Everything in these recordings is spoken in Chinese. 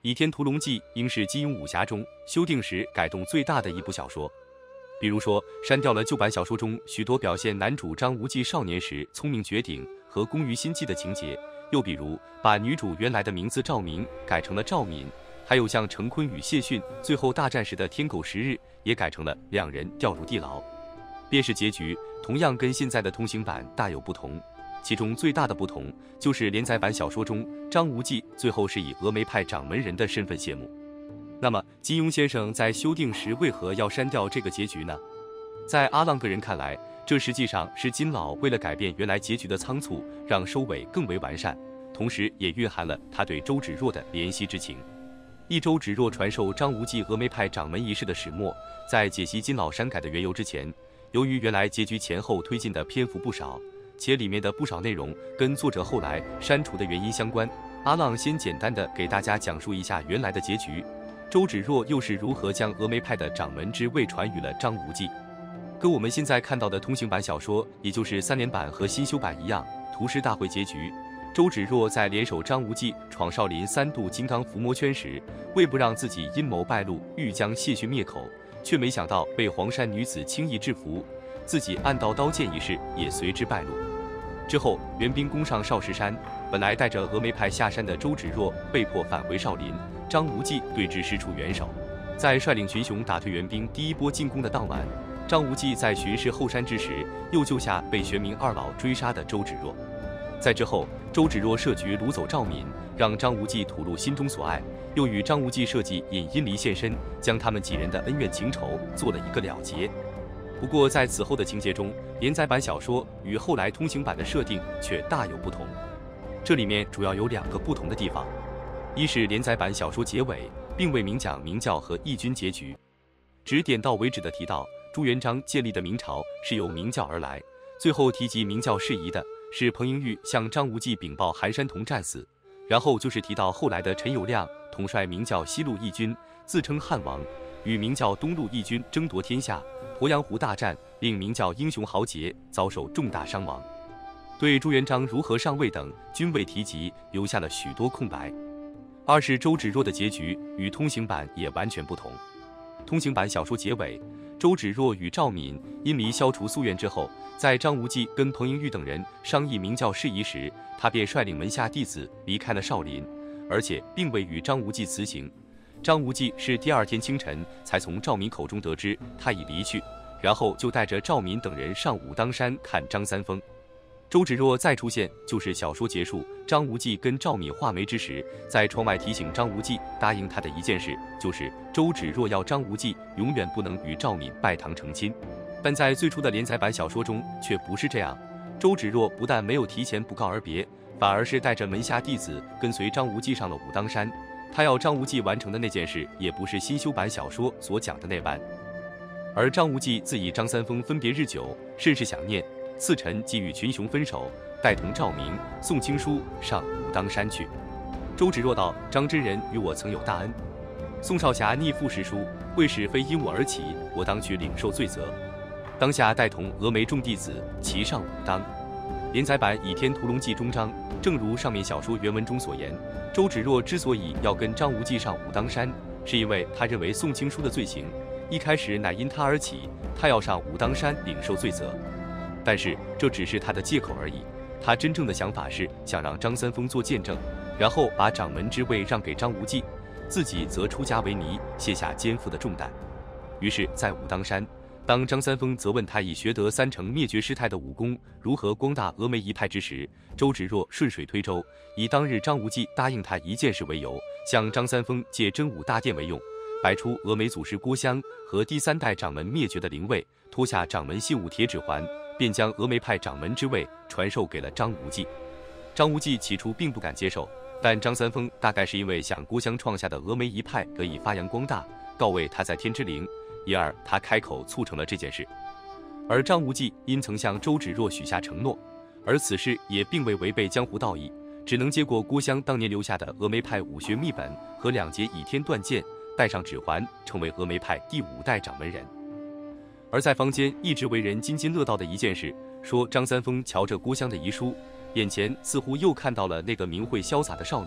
倚天屠龙记》应是金庸武侠中修订时改动最大的一部小说。比如说，删掉了旧版小说中许多表现男主张无忌少年时聪明绝顶和工于心计的情节，又比如把女主原来的名字赵明改成了赵敏，还有像程坤与谢逊最后大战时的天狗10日也改成了两人掉入地牢。便是结局，同样跟现在的通行版大有不同。其中最大的不同就是连载版小说中，张无忌最后是以峨眉派掌门人的身份谢幕。那么金庸先生在修订时为何要删掉这个结局呢？在阿浪个人看来，这实际上是金老为了改变原来结局的仓促，让收尾更为完善，同时也蕴含了他对周芷若的怜惜之情。一周芷若传授张无忌峨眉派掌门一事的始末，在解析金老删改的缘由之前，由于原来结局前后推进的篇幅不少，且里面的不少内容跟作者后来删除的原因相关，阿浪先简单的给大家讲述一下原来的结局，周芷若又是如何将峨眉派的掌门之位传于了张无忌。跟我们现在看到的通行版小说，也就是3连版和新修版一样，屠师大会结局，周芷若在联手张无忌闯少林3度金刚伏魔圈时，为不让自己阴谋败露，欲将谢逊灭口，却没想到被黄衫女子轻易制服，自己暗道刀剑一事也随之败露。之后援兵攻上少石山，本来带着峨眉派下山的周芷若被迫返回少林，张无忌对之施出援手。在率领群雄打退援兵第一波进攻的当晚，张无忌在巡视后山之时，又救下被玄冥二老追杀的周芷若。在之后，周芷若设局掳走赵敏，让张无忌吐露心中所爱，又与张无忌设计引殷离现身，将他们几人的恩怨情仇做了一个了结。不过在此后的情节中，连载版小说与后来通行版的设定却大有不同。这里面主要有2个不同的地方，一是连载版小说结尾并未明讲明教和义军结局，只点到为止的提到朱元璋建立的明朝是由明教而来，最后提及明教事宜的是彭英玉向张无忌禀报韩山童战死，然后就是提到后来的陈友谅统帅明教西路义军，自称汉王，与明教东路义军争夺天下，鄱阳湖大战令明教英雄豪杰遭受重大伤亡。对朱元璋如何上位等均未提及，留下了许多空白。二是周芷若的结局与通行版也完全不同。通行版小说结尾，周芷若与赵敏因离消除夙愿之后，在张无忌跟彭英玉等人商议明教事宜时，他便率领门下弟子离开了少林，而且并未与张无忌辞行。张无忌是第2天清晨才从赵敏口中得知他已离去，然后就带着赵敏等人上武当山看张三丰。周芷若再出现就是小说结束，张无忌跟赵敏画眉之时，在窗外提醒张无忌答应他的一件事，就是周芷若要张无忌永远不能与赵敏拜堂成亲。但在最初的连载版小说中却不是这样，周芷若不但没有提前不告而别，反而是带着门下弟子跟随张无忌上了武当山。他要张无忌完成的那件事，也不是新修版小说所讲的那般。而张无忌自与张三丰分别日久，甚是想念，次晨即与群雄分手，带同赵明、宋青书上武当山去。周芷若道：“张真人与我曾有大恩，宋少侠逆父实书，为使非因我而起，我当去领受罪责。当下带同峨眉众弟子齐上武当。”连载版《倚天屠龙记》中章，正如上面小说原文中所言，周芷若之所以要跟张无忌上武当山，是因为他认为宋青书的罪行一开始乃因他而起，他要上武当山领受罪责。但是这只是他的借口而已，他真正的想法是想让张三丰做见证，然后把掌门之位让给张无忌，自己则出家为尼，卸下肩负的重担。于是在武当山，当张三丰责问他以学得3成灭绝师太的武功如何光大峨眉一派之时，周芷若顺水推舟，以当日张无忌答应他一件事为由，向张三丰借真武大殿为用，摆出峨眉祖师郭襄和第3代掌门灭绝的灵位，脱下掌门信物铁指环，便将峨眉派掌门之位传授给了张无忌。张无忌起初并不敢接受，但张三丰大概是因为想郭襄创下的峨眉一派得以发扬光大，告慰他在天之灵，因而他开口促成了这件事。而张无忌因曾向周芷若许下承诺，而此事也并未违背江湖道义，只能接过郭襄当年留下的峨眉派武学秘本和2节倚天断剑，戴上指环，成为峨眉派第5代掌门人。而在坊间一直为人津津乐道的一件事，说张三丰瞧着郭襄的遗书，眼前似乎又看到了那个明慧潇洒的少女，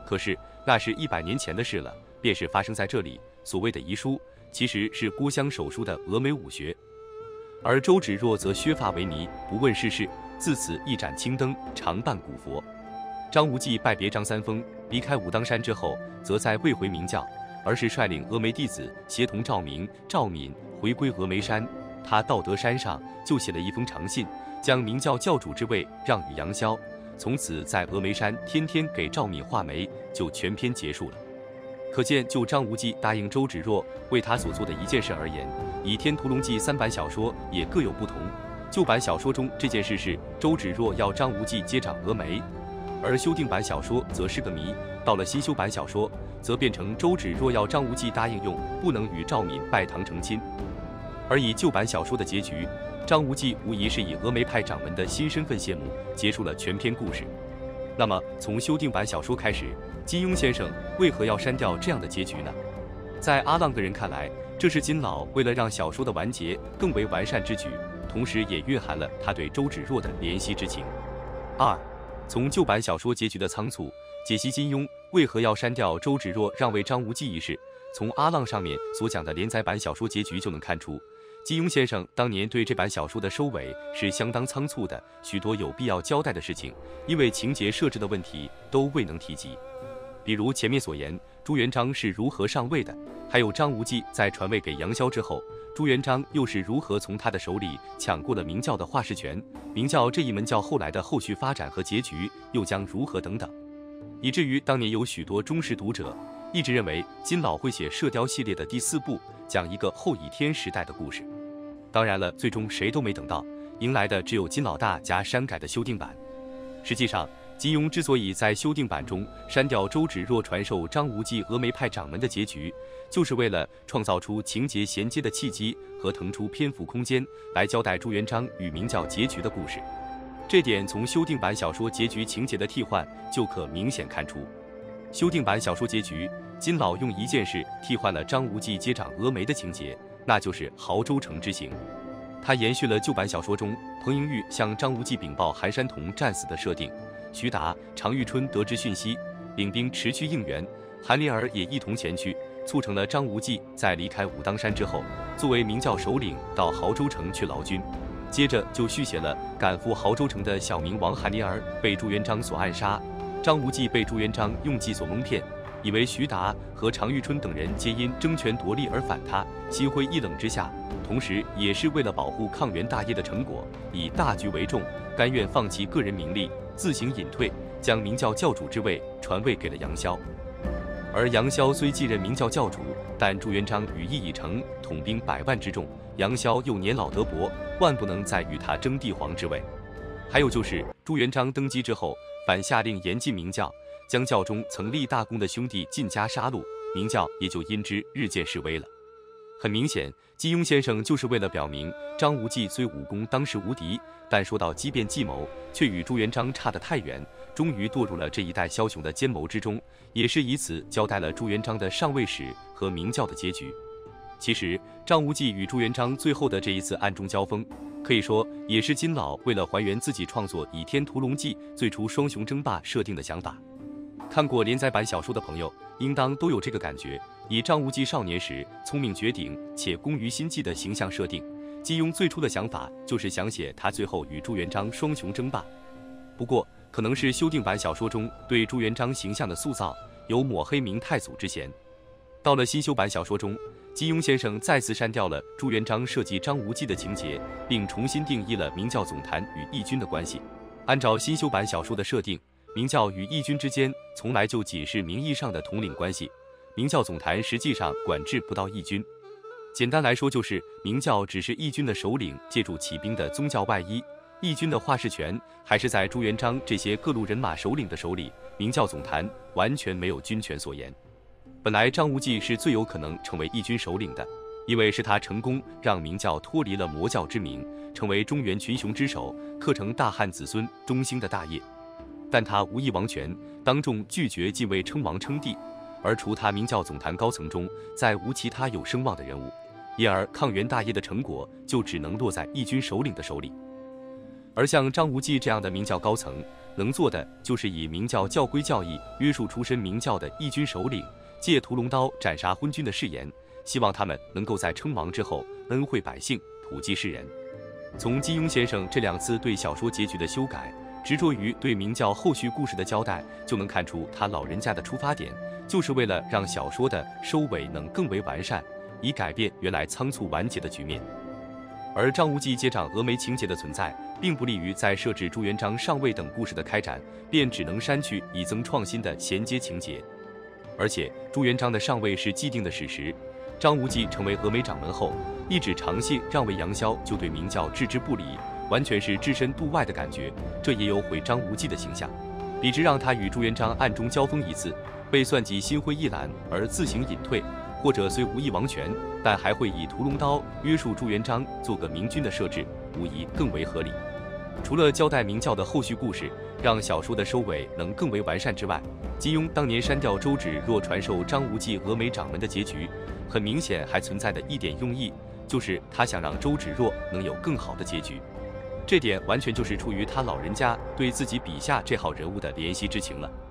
可是那是100年前的事了，便是发生在这里。所谓的遗书，其实是郭襄手书的峨眉武学。而周芷若则削发为尼，不问世事，自此一盏青灯，常伴古佛。张无忌拜别张三丰，离开武当山之后，则再未回明教，而是率领峨眉弟子协同赵明、赵敏回归峨眉山。他到得山上，就写了一封长信，将明教教主之位让与杨逍，从此在峨眉山天天给赵敏画眉，就全篇结束了。可见，就张无忌答应周芷若为他所做的一件事而言，《倚天屠龙记》3版小说也各有不同。旧版小说中这件事是周芷若要张无忌接掌峨眉，而修订版小说则是个谜。到了新修版小说，则变成周芷若要张无忌答应用不能与赵敏拜堂成亲。而以旧版小说的结局，张无忌无疑是以峨眉派掌门的新身份谢幕，结束了全篇故事。那么从修订版小说开始，金庸先生为何要删掉这样的结局呢？在阿浪个人看来，这是金老为了让小说的完结更为完善之举，同时也蕴含了他对周芷若的怜惜之情。2. 从旧版小说结局的仓促解析金庸为何要删掉周芷若让位张无忌一事，从阿浪上面所讲的连载版小说结局就能看出，金庸先生当年对这版小说的收尾是相当仓促的，许多有必要交代的事情，因为情节设置的问题都未能提及。比如前面所言，朱元璋是如何上位的，还有张无忌在传位给杨逍之后，朱元璋又是如何从他的手里抢过了明教的话事权，明教这一门教后来的后续发展和结局又将如何等等，以至于当年有许多忠实读者一直认为金老会写《射雕》系列的第4部，讲一个后倚天时代的故事。当然了，最终谁都没等到，迎来的只有金老大加删改的修订版。实际上，金庸之所以在修订版中删掉周芷若传授张无忌峨眉派掌门的结局，就是为了创造出情节衔接的契机和腾出篇幅空间，来交代朱元璋与明教结局的故事。这点从修订版小说结局情节的替换就可明显看出。修订版小说结局，金老用一件事替换了张无忌接掌峨眉的情节，那就是亳州城之行。他延续了旧版小说中彭莹玉向张无忌禀报韩山童战死的设定。徐达、常遇春得知讯息，领兵驰去应援，韩林儿也一同前去，促成了张无忌在离开武当山之后，作为明教首领到亳州城去劳军。接着就续写了赶赴亳州城的小明王韩林儿被朱元璋所暗杀，张无忌被朱元璋用计所蒙骗，以为徐达和常遇春等人皆因争权夺利而反他，心灰意冷之下，同时也是为了保护抗元大业的成果，以大局为重，甘愿放弃个人名利，自行隐退，将明教教主之位传位给了杨逍。而杨逍虽继任明教教主，但朱元璋羽翼已成，统兵100万之众，杨逍又年老德薄，万不能再与他争帝皇之位。还有就是朱元璋登基之后，反下令严禁明教，将教中曾立大功的兄弟尽加杀戮，明教也就因之日渐式微了。很明显，金庸先生就是为了表明张无忌虽武功当时无敌，但说到机变计谋，却与朱元璋差得太远，终于堕入了这一代枭雄的奸谋之中，也是以此交代了朱元璋的上位史和明教的结局。其实，张无忌与朱元璋最后的这一次暗中交锋，可以说也是金老为了还原自己创作《倚天屠龙记》最初双雄争霸设定的想法。看过连载版小说的朋友，应当都有这个感觉。以张无忌少年时聪明绝顶且工于心计的形象设定，金庸最初的想法就是想写他最后与朱元璋双雄争霸。不过，可能是修订版小说中对朱元璋形象的塑造有抹黑明太祖之嫌。到了新修版小说中，金庸先生再次删掉了朱元璋设计张无忌的情节，并重新定义了明教总坛与义军的关系。按照新修版小说的设定，明教与义军之间从来就仅是名义上的统领关系，明教总坛实际上管制不到义军。简单来说，就是明教只是义军的首领借助起兵的宗教外衣，义军的话事权还是在朱元璋这些各路人马首领的手里，明教总坛完全没有军权所言。本来张无忌是最有可能成为义军首领的，因为是他成功让明教脱离了魔教之名，成为中原群雄之首，刻成大汉子孙中兴的大业。但他无意王权，当众拒绝继位称王称帝，而除他明教总坛高层中再无其他有声望的人物，因而抗元大业的成果就只能落在义军首领的手里。 而像张无忌这样的明教高层，能做的就是以明教教规教义约束出身明教的义军首领，借屠龙刀斩杀昏君的誓言，希望他们能够在称王之后恩惠百姓，普济世人。从金庸先生这2次对小说结局的修改，执着于对明教后续故事的交代，就能看出他老人家的出发点，就是为了让小说的收尾能更为完善，以改变原来仓促完结的局面。而张无忌接掌峨眉情节的存在，并不利于在设置朱元璋上位等故事的开展，便只能删去以增创新的衔接情节。而且朱元璋的上位是既定的史实，张无忌成为峨眉掌门后，一纸长信让位杨逍就对明教置之不理，完全是置身度外的感觉，这也有毁张无忌的形象。比之让他与朱元璋暗中交锋一次，被算计心灰意懒而自行隐退，或者虽无意王权，但还会以屠龙刀约束朱元璋做个明君的设置，无疑更为合理。除了交代明教的后续故事，让小说的收尾能更为完善之外，金庸当年删掉周芷若传授张无忌峨眉掌门的结局，很明显还存在的一点用意，就是他想让周芷若能有更好的结局。这点完全就是出于他老人家对自己笔下这号人物的怜惜之情了。